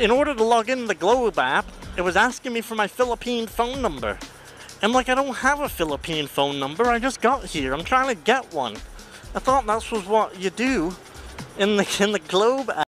in order to log into the Globe app, it was asking me for my Philippine phone number. I'm like, I don't have a Philippine phone number, I just got here, I'm trying to get one. I thought that was what you do in the Globe app.